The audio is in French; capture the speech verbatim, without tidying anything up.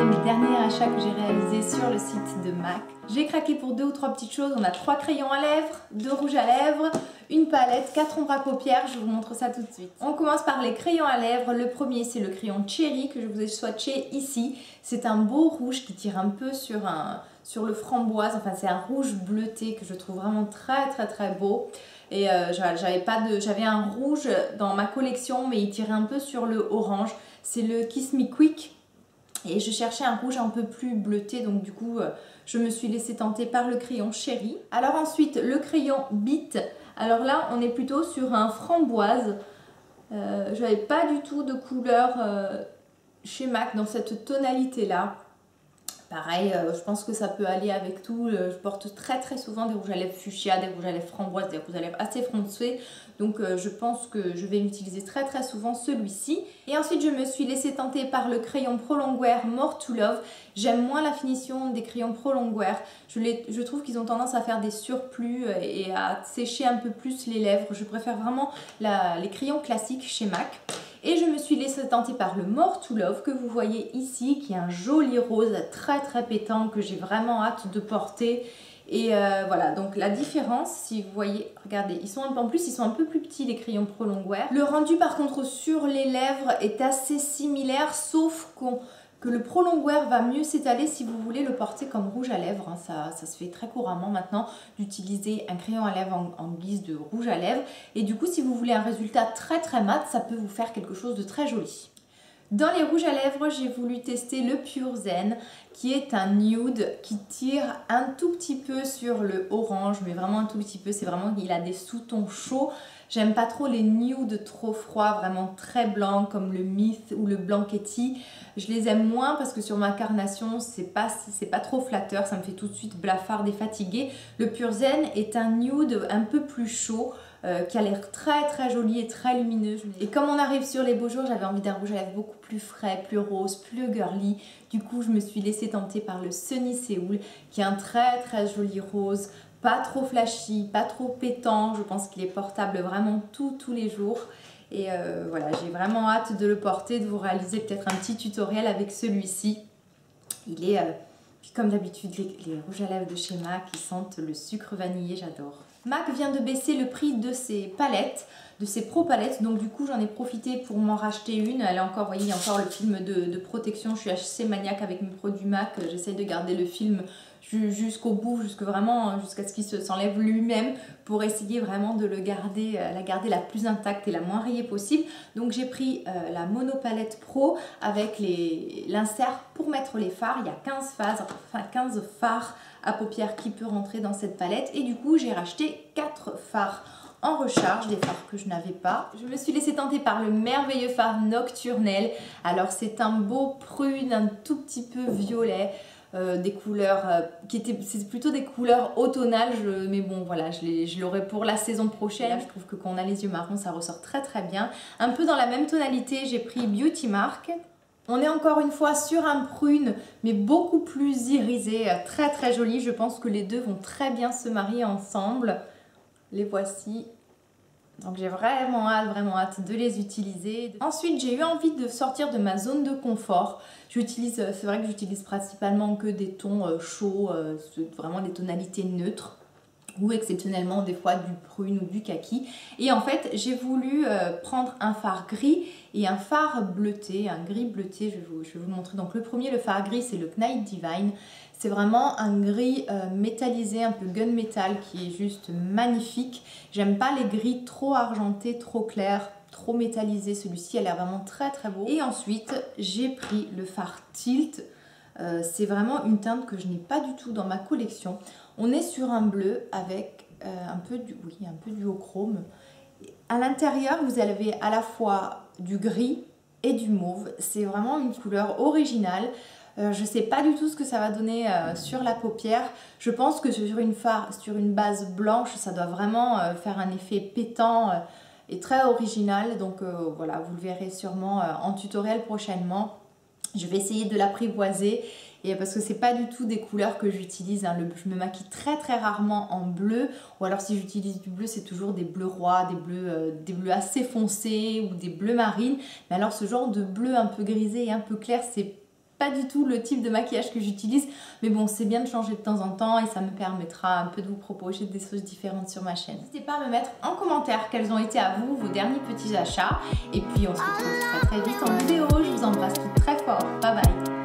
le dernier achat que j'ai réalisé sur le site de MAC. J'ai craqué pour deux ou trois petites choses. On a trois crayons à lèvres, deux rouges à lèvres, une palette, quatre ombres à paupières. Je vous montre ça tout de suite. On commence par les crayons à lèvres. Le premier, c'est le crayon Cherry que je vous ai swatché ici. C'est un beau rouge qui tire un peu sur, un, sur le framboise. Enfin, c'est un rouge bleuté que je trouve vraiment très très très beau. Et euh, j'avais pas de, j'avais un rouge dans ma collection, mais il tirait un peu sur le orange. C'est le Kiss Me Quick. Et je cherchais un rouge un peu plus bleuté, donc du coup euh, je me suis laissée tenter par le crayon Cherry. Alors ensuite le crayon Beat. Alors là on est plutôt sur un framboise. Euh, je n'avais pas du tout de couleur euh, chez MAC dans cette tonalité là. Pareil, euh, je pense que ça peut aller avec tout. Euh, je porte très très souvent des rouges à lèvres fuchsia, des rouges à lèvres framboises, des rouges à lèvres assez foncés. Donc euh, je pense que je vais l'utiliser très très souvent celui-ci. Et ensuite je me suis laissée tenter par le crayon Pro Longwear More to Love. J'aime moins la finition des crayons Pro Longwear. Je, les, je trouve qu'ils ont tendance à faire des surplus et à sécher un peu plus les lèvres. Je préfère vraiment la, les crayons classiques chez MAC. Et je me suis laissée tenter par le More to Love que vous voyez ici, qui est un joli rose très très pétant que j'ai vraiment hâte de porter. Et euh, voilà, donc la différence, si vous voyez, regardez, ils sont un peu, en plus ils sont un peu plus petits les crayons Pro Longwear. Le rendu par contre sur les lèvres est assez similaire, sauf qu'on... que le Pro Longwear va mieux s'étaler si vous voulez le porter comme rouge à lèvres. Hein. Ça, ça se fait très couramment maintenant d'utiliser un crayon à lèvres en, en guise de rouge à lèvres. Et du coup, si vous voulez un résultat très très mat, ça peut vous faire quelque chose de très joli. Dans les rouges à lèvres, j'ai voulu tester le Pure Zen, qui est un nude qui tire un tout petit peu sur le orange, mais vraiment un tout petit peu. C'est vraiment qu'il a des sous-tons chauds. J'aime pas trop les nudes trop froids, vraiment très blancs comme le Myth ou le Blanchetti. Je les aime moins parce que sur ma carnation, c'est pas, c'est pas trop flatteur, ça me fait tout de suite blafarde et fatiguée. Le Pure Zen est un nude un peu plus chaud, euh, qui a l'air très très joli et très lumineux. Et comme on arrive sur les beaux jours, j'avais envie d'un rouge à lèvres beaucoup plus frais, plus rose, plus girly. Du coup, je me suis laissée tenter par le Sunny Seoul, qui est un très très joli rose. Pas trop flashy, pas trop pétant, je pense qu'il est portable vraiment tous tous les jours. Et euh, voilà, j'ai vraiment hâte de le porter, de vous réaliser peut-être un petit tutoriel avec celui-ci. Il est, euh, puis comme d'habitude, les, les rouges à lèvres de chez MAC, ils sentent le sucre vanillé, j'adore. MAC vient de baisser le prix de ses palettes, de ses pro palettes, donc du coup j'en ai profité pour m'en racheter une. Elle est encore, vous voyez, il y a encore le film de, de protection, je suis assez maniaque avec mes produits MAC, j'essaie de garder le film jusqu'au bout, jusqu'à vraiment jusqu'à ce qu'il s'enlève lui-même pour essayer vraiment de le garder, la garder la plus intacte et la moins rayée possible. Donc j'ai pris euh, la Monopalette Pro avec l'insert pour mettre les fards. Il y a quinze phases, enfin quinze fards à paupières qui peut rentrer dans cette palette et du coup j'ai racheté quatre fards en recharge, des fards que je n'avais pas. Je me suis laissée tenter par le merveilleux fard Nocturnel. Alors c'est un beau prune, un tout petit peu violet. Euh, des couleurs euh, qui étaient, c'est plutôt des couleurs automnales, je, mais bon voilà, je l'aurai pour la saison prochaine. Là, je trouve que quand on a les yeux marrons, ça ressort très très bien. Un peu dans la même tonalité, j'ai pris Beauty Mark. On est encore une fois sur un prune, mais beaucoup plus irisé, très très joli. Je pense que les deux vont très bien se marier ensemble. Les voici. Donc j'ai vraiment hâte, vraiment hâte de les utiliser. Ensuite, j'ai eu envie de sortir de ma zone de confort. J'utilise, c'est vrai que j'utilise principalement que des tons euh, chauds, euh, vraiment des tonalités neutres. Ou exceptionnellement des fois du prune ou du kaki. Et en fait, j'ai voulu euh, prendre un fard gris et un fard bleuté, un gris bleuté, je vais vous, je vais vous montrer. Donc le premier, le fard gris, c'est le Knight Divine. C'est vraiment un gris euh, métallisé, un peu gunmetal, qui est juste magnifique. J'aime pas les gris trop argentés, trop clairs, trop métallisés. Celui-ci a l'air vraiment très très beau. Et ensuite, j'ai pris le fard Tilt. Euh, c'est vraiment une teinte que je n'ai pas du tout dans ma collection. On est sur un bleu avec euh, un peu du, oui, un peu du chrome. À l'intérieur, vous avez à la fois du gris et du mauve. C'est vraiment une couleur originale. Euh, je ne sais pas du tout ce que ça va donner euh, sur la paupière. Je pense que sur une, phare, sur une base blanche, ça doit vraiment euh, faire un effet pétant euh, et très original. Donc euh, voilà, vous le verrez sûrement euh, en tutoriel prochainement. Je vais essayer de l'apprivoiser et parce que c'est pas du tout des couleurs que j'utilise. Hein. Je me maquille très très rarement en bleu, ou alors si j'utilise du bleu, c'est toujours des bleus rois, des bleus, euh, des bleus assez foncés ou des bleus marines. Mais alors ce genre de bleu un peu grisé et un peu clair, c'est pas du tout le type de maquillage que j'utilise, mais bon, c'est bien de changer de temps en temps et ça me permettra un peu de vous proposer des choses différentes sur ma chaîne. N'hésitez pas à me mettre en commentaire quels ont été à vous vos derniers petits achats et puis on se retrouve très très vite en vidéo. Je vous embrasse toutes très fort. Bye bye.